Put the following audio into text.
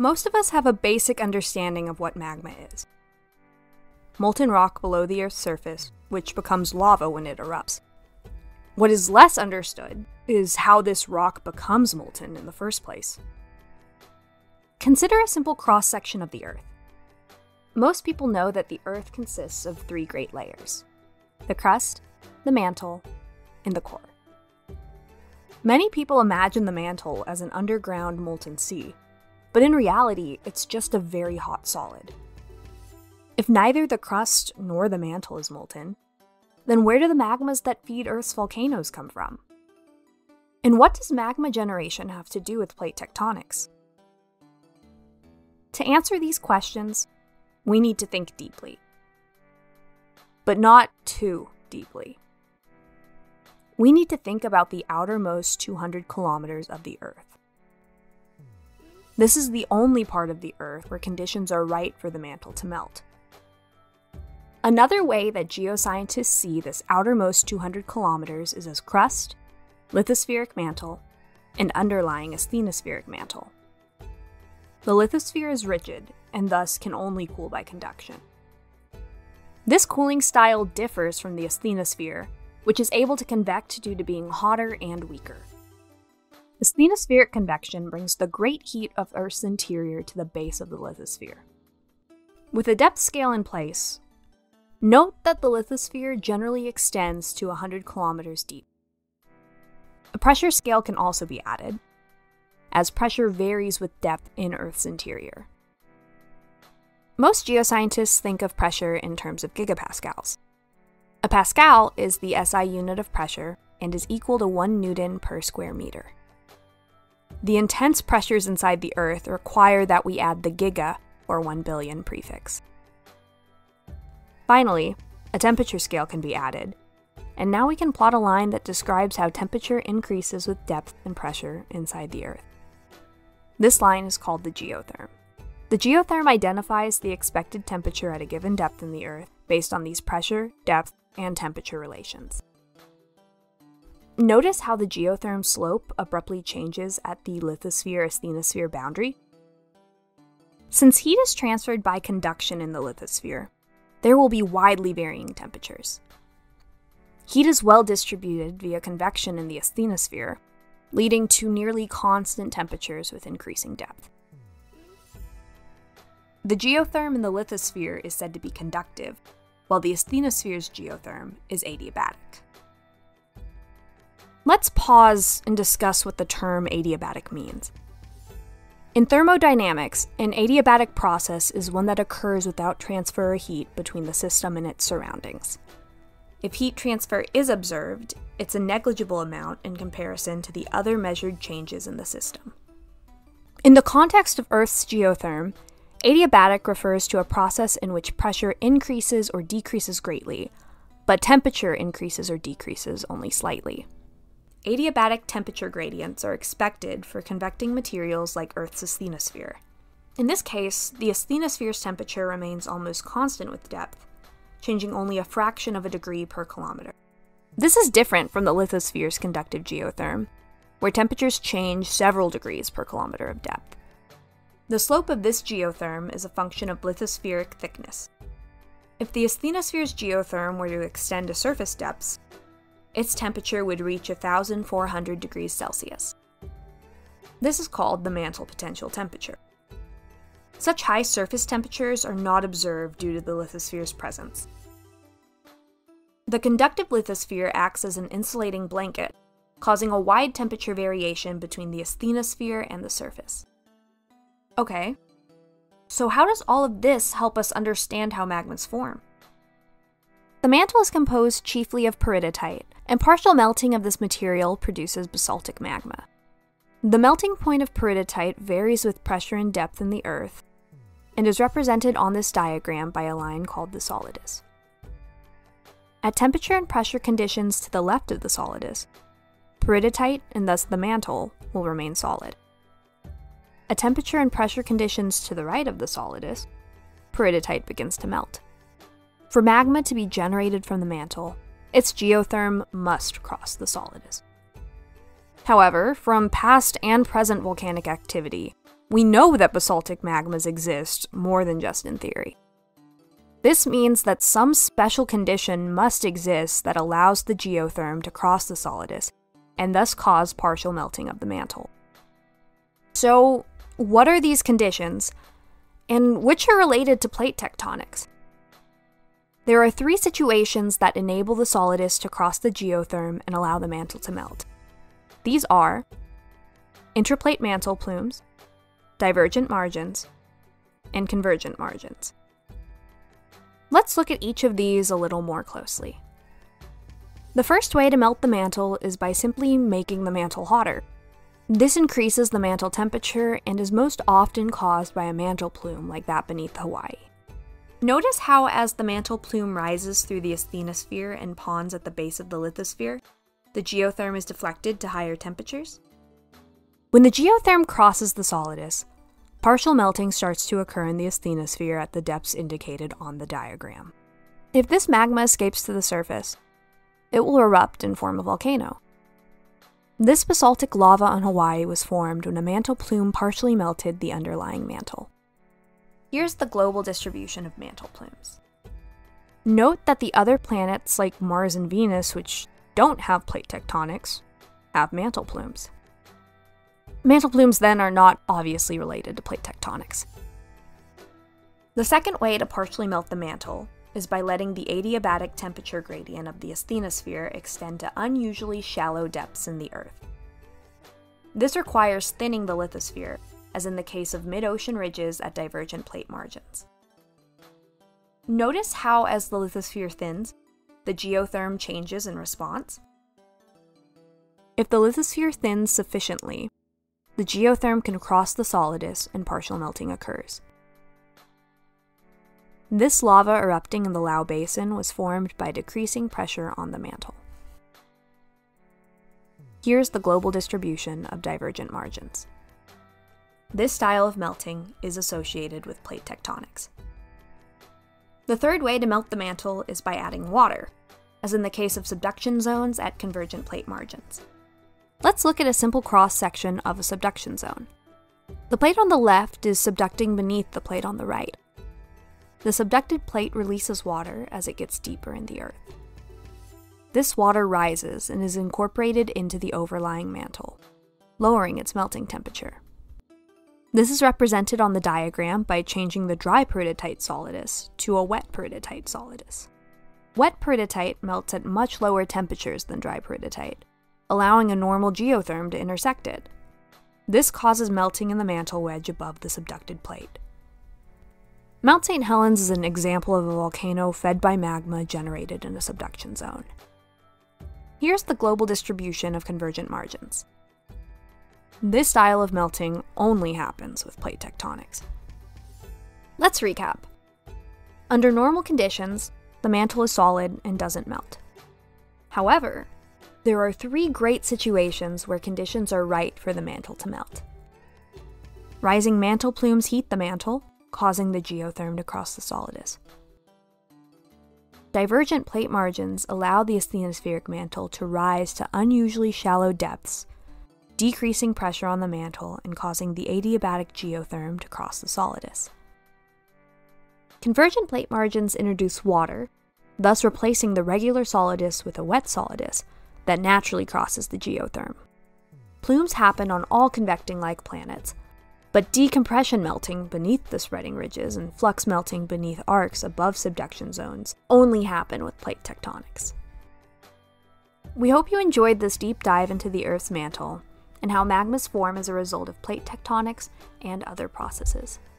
Most of us have a basic understanding of what magma is. Molten rock below the Earth's surface, which becomes lava when it erupts. What is less understood is how this rock becomes molten in the first place. Consider a simple cross-section of the Earth. Most people know that the Earth consists of 3 great layers: the crust, the mantle, and the core. Many people imagine the mantle as an underground molten sea, but in reality, it's just a very hot solid. If neither the crust nor the mantle is molten, then where do the magmas that feed Earth's volcanoes come from? And what does magma generation have to do with plate tectonics? To answer these questions, we need to think deeply. But not too deeply. We need to think about the outermost 200 kilometers of the Earth. This is the only part of the Earth where conditions are right for the mantle to melt. Another way that geoscientists see this outermost 200 kilometers is as crust, lithospheric mantle, and underlying asthenospheric mantle. The lithosphere is rigid, and thus can only cool by conduction. This cooling style differs from the asthenosphere, which is able to convect due to being hotter and weaker. Asthenospheric convection brings the great heat of Earth's interior to the base of the lithosphere. With a depth scale in place, note that the lithosphere generally extends to 100 kilometers deep. A pressure scale can also be added, as pressure varies with depth in Earth's interior. Most geoscientists think of pressure in terms of gigapascals. A pascal is the SI unit of pressure and is equal to 1 Newton per square meter. The intense pressures inside the Earth require that we add the giga, or 1 billion, prefix. Finally, a temperature scale can be added, and now we can plot a line that describes how temperature increases with depth and pressure inside the Earth. This line is called the geotherm. The geotherm identifies the expected temperature at a given depth in the Earth based on these pressure, depth, and temperature relations. Notice how the geotherm slope abruptly changes at the lithosphere-asthenosphere boundary? Since heat is transferred by conduction in the lithosphere, there will be widely varying temperatures. Heat is well distributed via convection in the asthenosphere, leading to nearly constant temperatures with increasing depth. The geotherm in the lithosphere is said to be conductive, while the asthenosphere's geotherm is adiabatic. Let's pause and discuss what the term adiabatic means. In thermodynamics, an adiabatic process is one that occurs without transfer of heat between the system and its surroundings. If heat transfer is observed, it's a negligible amount in comparison to the other measured changes in the system. In the context of Earth's geotherm, adiabatic refers to a process in which pressure increases or decreases greatly, but temperature increases or decreases only slightly. Adiabatic temperature gradients are expected for convecting materials like Earth's asthenosphere. In this case, the asthenosphere's temperature remains almost constant with depth, changing only a fraction of a degree per kilometer. This is different from the lithosphere's conductive geotherm, where temperatures change several degrees per kilometer of depth. The slope of this geotherm is a function of lithospheric thickness. If the asthenosphere's geotherm were to extend to surface depths, its temperature would reach 1,400 degrees Celsius. This is called the mantle potential temperature. Such high surface temperatures are not observed due to the lithosphere's presence. The conductive lithosphere acts as an insulating blanket, causing a wide temperature variation between the asthenosphere and the surface. Okay, so how does all of this help us understand how magmas form? The mantle is composed chiefly of peridotite, and partial melting of this material produces basaltic magma. The melting point of peridotite varies with pressure and depth in the Earth, and is represented on this diagram by a line called the solidus. At temperature and pressure conditions to the left of the solidus, peridotite, and thus the mantle, will remain solid. At temperature and pressure conditions to the right of the solidus, peridotite begins to melt. For magma to be generated from the mantle, its geotherm must cross the solidus. However, from past and present volcanic activity, we know that basaltic magmas exist more than just in theory. This means that some special condition must exist that allows the geotherm to cross the solidus, and thus cause partial melting of the mantle. So, what are these conditions, and which are related to plate tectonics? There are 3 situations that enable the solidus to cross the geotherm and allow the mantle to melt. These are intraplate mantle plumes, divergent margins, and convergent margins. Let's look at each of these a little more closely. The first way to melt the mantle is by simply making the mantle hotter. This increases the mantle temperature and is most often caused by a mantle plume like that beneath Hawaii. Notice how as the mantle plume rises through the asthenosphere and ponds at the base of the lithosphere, the geotherm is deflected to higher temperatures? When the geotherm crosses the solidus, partial melting starts to occur in the asthenosphere at the depths indicated on the diagram. If this magma escapes to the surface, it will erupt and form a volcano. This basaltic lava on Hawaii was formed when a mantle plume partially melted the underlying mantle. Here's the global distribution of mantle plumes. Note that the other planets like Mars and Venus, which don't have plate tectonics, have mantle plumes. Mantle plumes then are not obviously related to plate tectonics. The second way to partially melt the mantle is by letting the adiabatic temperature gradient of the asthenosphere extend to unusually shallow depths in the Earth. This requires thinning the lithosphere, as in the case of mid-ocean ridges at divergent plate margins. Notice how as the lithosphere thins, the geotherm changes in response. If the lithosphere thins sufficiently, the geotherm can cross the solidus and partial melting occurs. This lava erupting in the Lieu Basin was formed by decreasing pressure on the mantle. Here's the global distribution of divergent margins. This style of melting is associated with plate tectonics. The third way to melt the mantle is by adding water, as in the case of subduction zones at convergent plate margins. Let's look at a simple cross-section of a subduction zone. The plate on the left is subducting beneath the plate on the right. The subducted plate releases water as it gets deeper in the Earth. This water rises and is incorporated into the overlying mantle, lowering its melting temperature. This is represented on the diagram by changing the dry peridotite solidus to a wet peridotite solidus. Wet peridotite melts at much lower temperatures than dry peridotite, allowing a normal geotherm to intersect it. This causes melting in the mantle wedge above the subducted plate. Mount St. Helens is an example of a volcano fed by magma generated in a subduction zone. Here's the global distribution of convergent margins. This style of melting only happens with plate tectonics. Let's recap. Under normal conditions, the mantle is solid and doesn't melt. However, there are 3 great situations where conditions are right for the mantle to melt. Rising mantle plumes heat the mantle, causing the geotherm to cross the solidus. Divergent plate margins allow the asthenospheric mantle to rise to unusually shallow depths, decreasing pressure on the mantle and causing the adiabatic geotherm to cross the solidus. Convergent plate margins introduce water, thus replacing the regular solidus with a wet solidus that naturally crosses the geotherm. Plumes happen on all convecting-like planets, but decompression melting beneath the spreading ridges and flux melting beneath arcs above subduction zones only happen with plate tectonics. We hope you enjoyed this deep dive into the Earth's mantle and how magmas form as a result of plate tectonics and other processes.